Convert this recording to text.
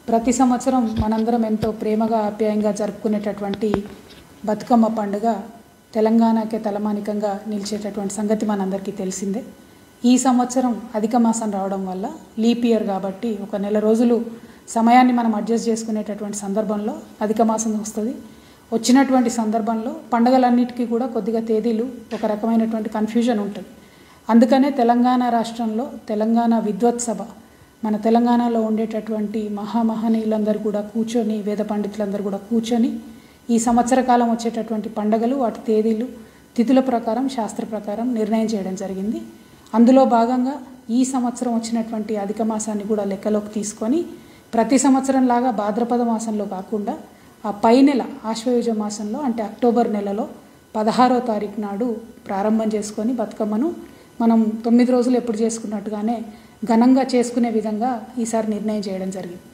ప్రతి సంవత్సరం మనందరం ఎంతో ప్రేమగా ఆప్యాయంగా జరుపుకునేటటువంటి బతుకమ్మ పండుగ తెలంగాణకే తలమానికంగా నిలిచేటటువంటి సంగతి మనందరికీ తెలిసిందే. ఈ సంవత్సరం అధిక మాసం రావడం వల్ల లీప్ ఇయర్ కాబట్టి ఒక నెల రోజులు సమయాన్ని మనం అడ్జస్ట్ చేసుకునేటటువంటి సందర్భంలో అధిక మాసం వస్తుంది. వచ్చినటువంటి సందర్భంలో పండుగలన్నిటికీ కూడా కొద్దిగా తేదీలు ఒక రకమైనటువంటి కన్ఫ్యూజన్ ఉంటుంది. అందుకనే తెలంగాణ రాష్ట్రంలో తెలంగాణ విద్వత్ సభ మన తెలంగాణలో ఉండేటటువంటి మహామహనీయులందరూ కూడా కూర్చొని, వేద పండితులందరూ కూడా కూర్చొని ఈ సంవత్సర కాలం వచ్చేటటువంటి పండుగలు వాటి తేదీలు తిథుల ప్రకారం శాస్త్ర ప్రకారం నిర్ణయం చేయడం జరిగింది. అందులో భాగంగా ఈ సంవత్సరం వచ్చినటువంటి అధిక మాసాన్ని కూడా లెక్కలోకి తీసుకొని ప్రతి సంవత్సరం లాగా భాద్రపద మాసంలో కాకుండా ఆ పై నెల ఆశ్వయుజ మాసంలో అంటే అక్టోబర్ నెలలో 16వ తారీఖు నాడు ప్రారంభం చేసుకొని బతుకమ్మను మనం 9 రోజులు ఎప్పుడు చేసుకున్నట్టుగానే ఘనంగా చేసుకునే విధంగా ఈసారి నిర్ణయం చేయడం జరిగింది.